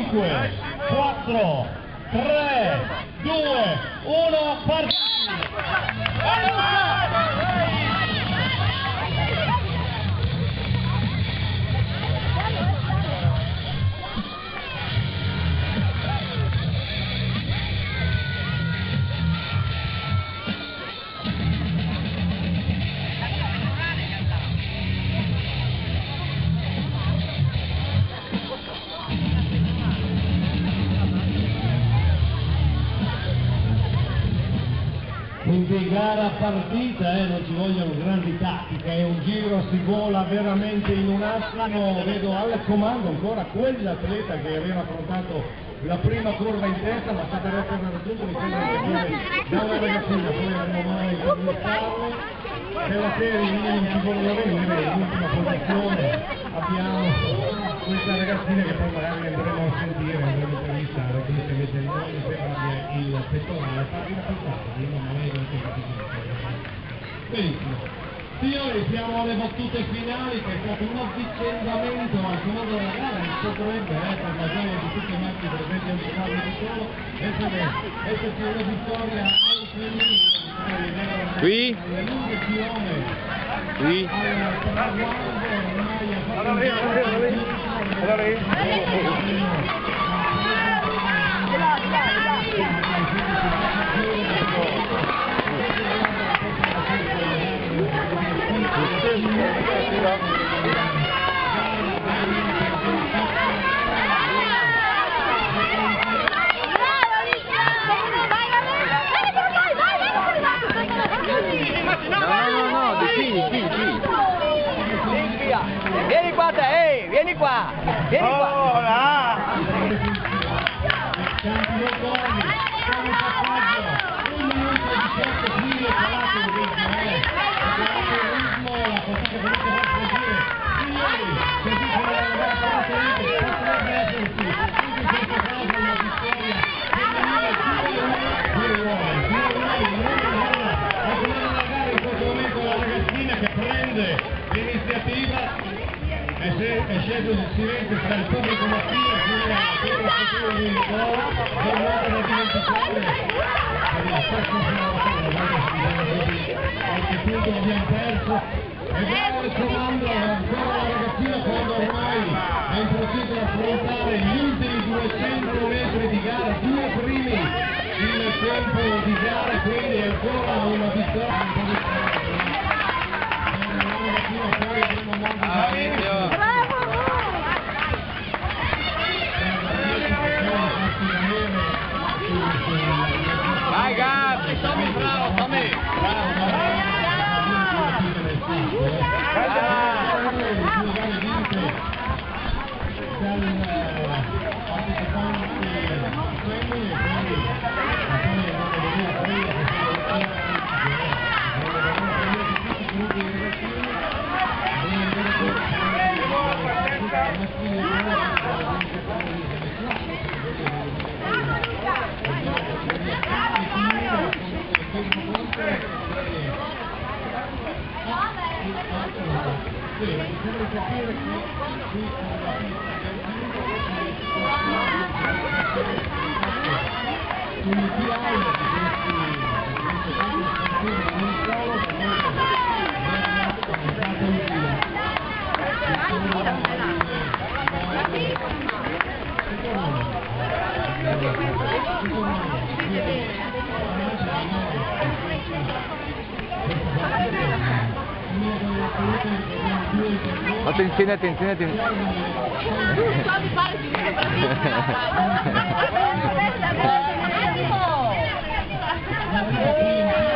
5, 4, 3, 2, 1, partita! Quindi gara partita, non ci vogliono grandi tattiche, è un giro, si vola veramente in un attimo. Vedo al comando ancora quell'atleta che aveva affrontato la prima curva in testa, ma sta per essere raggiunto, mi sembra che viene da una ragazzina, poi avremo modo di intervistarlo. Nella serie non ci vogliono venire, l'ultima posizione abbiamo questa ragazzina che poi magari andremo a sentire, andremo a intervistare, questa invece di noi mi sembra abbia il pettorale, partita passata, non avevo benissimo. Signori, siamo alle battute finali, che è stato un avvicendamento al comando della gara, che potrebbe per ragione di tutti i match presenti un po' di solo, esserci una vittoria al femminile. Qui? Qui? Vieni qua te, vieni qua! Vieni qua! Oh, là! Campi Loconi, come passaggio, 1 minuto e 18 fili e calato il ritmo, la fatica comunque va a sfuggire. Signori, così come la gara precedente, potrebbe esserci, in questo caso una vittoria femminile 2-1, a finire la gara in questo momento la ragazzina che prende l'iniziativa. È sceso il silenzio tra il pubblico mattino per il futuro di Nicola, giornata da dimenticare per il stesso qualche punto l'abbiamo perso e va il comando ancora la ragazzina quando ormai è in procinto ad affrontare gli ultimi 200 metri di gara, 2 primi il tempo di gara, quindi ancora una vittoria. Vai Gabri, Tommy, bravo, Tommy! Attenzione, attenzione, attenzione. Tu so di fare finire partita.